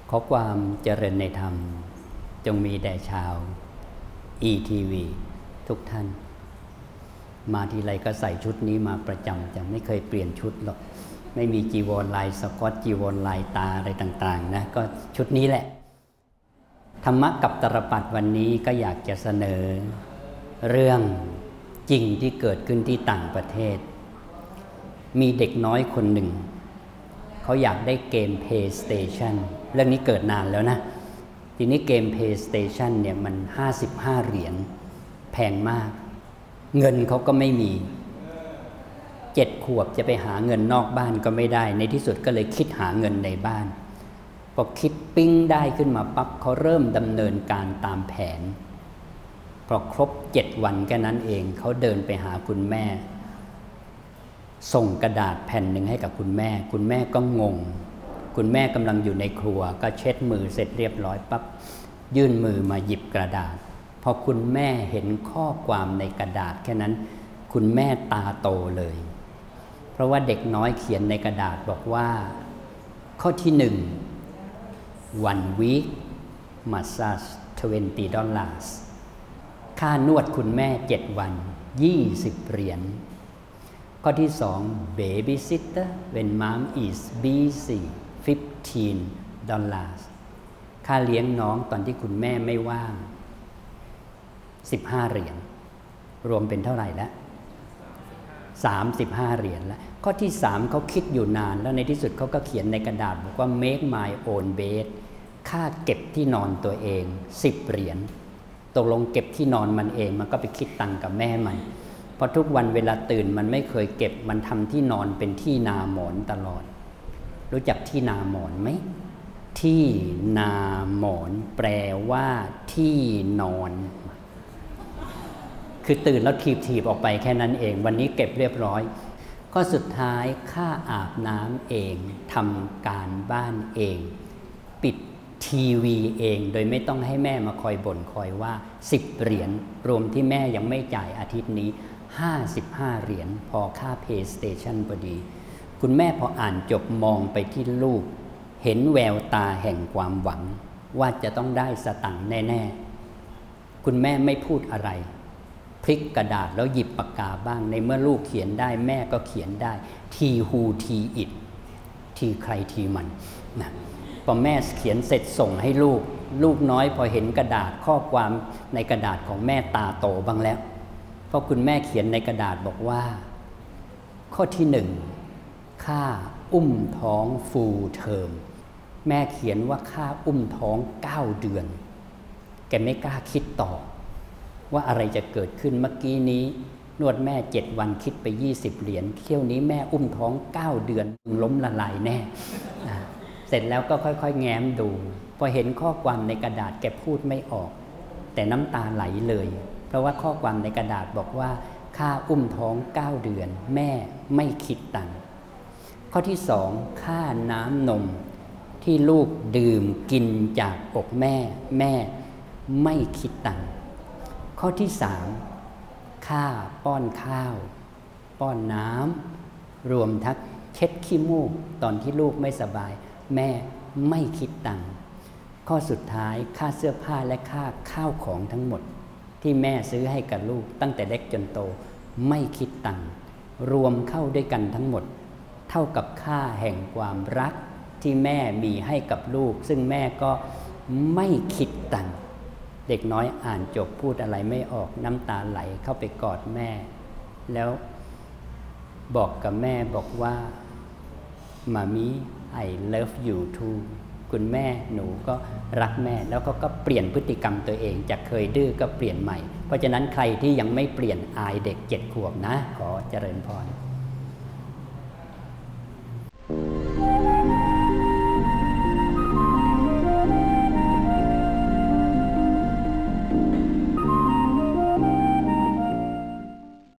ขอความเจริญในธรรมจงมีแด่ชาว ETV ทุกท่านมาทีไรก็ใส่ชุดนี้มาประจำจะไม่เคยเปลี่ยนชุดหรอกไม่มีจีวรลายสก๊อตจีวรลายตาอะไรต่างๆนะก็ชุดนี้แหละธรรมะกับตรปัดวันนี้ก็อยากจะเสนอเรื่องจริงที่เกิดขึ้นที่ต่างประเทศมีเด็กน้อยคนหนึ่งเขาอยากได้เกม PlayStation เรื่องนี้เกิดนานแล้วนะทีนี้เกม PlayStation เนี่ยมัน55 เหรียญแพงมากเงินเขาก็ไม่มี7 ขวบจะไปหาเงินนอกบ้านก็ไม่ได้ในที่สุดก็เลยคิดหาเงินในบ้านพอคิดปิ้งได้ขึ้นมาปั๊บเขาเริ่มดำเนินการตามแผนพอครบ7 วันแค่นั้นเองเขาเดินไปหาคุณแม่ส่งกระดาษแผ่นหนึ่งให้กับคุณแม่คุณแม่ก็งงคุณแม่กำลังอยู่ในครัวก็เช็ดมือเสร็จเรียบร้อยปั๊บยื่นมือมาหยิบกระดาษพอคุณแม่เห็นข้อความในกระดาษแค่นั้นคุณแม่ตาโตเลยเพราะว่าเด็กน้อยเขียนในกระดาษบอกว่าข้อที่1 one week massage $20 ค่านวดคุณแม่7 วัน20 เหรียญข้อที่2 babysitter when mom is busy $15 ค่าเลี้ยงน้องตอนที่คุณแม่ไม่ว่าง15 เหรียญรวมเป็นเท่าไหร่แล้ว35 เหรียญแล้วข้อที่3เขาคิดอยู่นานแล้วในที่สุดเขาก็เขียนในกระดาษบอกว่า make my own bed ค่าเก็บที่นอนตัวเอง10 เหรียญตกลงเก็บที่นอนมันเองมันก็ไปคิดตังค์กับแม่มันเพราะทุกวันเวลาตื่นมันไม่เคยเก็บมันทำที่นอนเป็นที่นาหมอนตลอดรู้จักที่นาหมอนไหมที่นาหมอนแปลว่าที่นอนคือตื่นแล้วถีบออกไปแค่นั้นเองวันนี้เก็บเรียบร้อยข้อสุดท้ายค่าอาบน้ำเองทำการบ้านเองปิดทีวีเองโดยไม่ต้องให้แม่มาคอยบ่นคอยว่า10 เหรียญรวมที่แม่ยังไม่จ่ายอาทิตย์นี้55 เหรียญพอค่า PlayStation พอดีคุณแม่พออ่านจบมองไปที่ลูกเห็นแววตาแห่งความหวังว่าจะต้องได้สตังค์แน่ๆคุณแม่ไม่พูดอะไรพลิกกระดาษแล้วหยิบปากกาบ้างในเมื่อลูกเขียนได้แม่ก็เขียนได้ทีฮูทีอิดทีใครทีมันนะพอแม่เขียนเสร็จส่งให้ลูกน้อยพอเห็นกระดาษข้อความในกระดาษของแม่ตาโตบ้างแล้วเพราะคุณแม่เขียนในกระดาษบอกว่าข้อที่1ค่าอุ้มท้องฟูลเทอมแม่เขียนว่าค่าอุ้มท้อง9 เดือนแกไม่กล้าคิดต่อว่าอะไรจะเกิดขึ้นเมื่อกี้นี้นวดแม่7 วันคิดไป20 เหรียญเที่ยวนี้แม่อุ้มท้อง9 เดือนล้มละลายแน่เสร็จแล้วก็ค่อยๆแง้มดูพอเห็นข้อความในกระดาษแกพูดไม่ออกแต่น้ำตาไหลเลยเพราะว่าข้อความในกระดาษบอกว่าค่าอุ้มท้อง9 เดือนแม่ไม่คิดตังค์ข้อที่2ค่าน้ำนมที่ลูกดื่มกินจากอกแม่ไม่คิดตังค์ข้อที่3ค่าป้อนข้าวป้อนน้ำรวมทั้งเช็ดขี้มูกตอนที่ลูกไม่สบายแม่ไม่คิดตังค์ข้อสุดท้ายค่าเสื้อผ้าและค่าข้าวของทั้งหมดที่แม่ซื้อให้กับลูกตั้งแต่เล็กจนโตไม่คิดตังค์รวมเข้าด้วยกันทั้งหมดเท่ากับค่าแห่งความรักที่แม่มีให้กับลูกซึ่งแม่ก็ไม่คิดตังค์เด็กน้อยอ่านจบพูดอะไรไม่ออกน้ำตาไหลเข้าไปกอดแม่แล้วบอกกับแม่บอกว่ามามิ I love you too คุณแม่หนูก็รักแม่แล้วก็เปลี่ยนพฤติกรรมตัวเองจากเคยดื้อก็เปลี่ยนใหม่เพราะฉะนั้นใครที่ยังไม่เปลี่ยนอายเด็ก7 ขวบนะขอเจริญพร